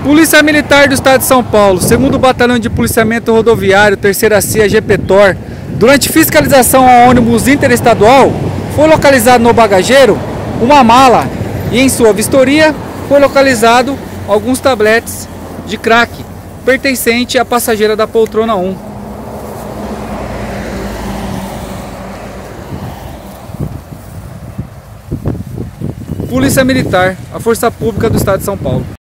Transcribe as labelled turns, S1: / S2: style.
S1: Polícia Militar do Estado de São Paulo, 2º Batalhão de Policiamento Rodoviário, 3ª CIA GPTOR, durante fiscalização a ônibus interestadual, foi localizado no bagageiro uma mala e em sua vistoria foi localizado alguns tabletes de crack pertencente à passageira da poltrona 1. Polícia Militar, a Força Pública do Estado de São Paulo.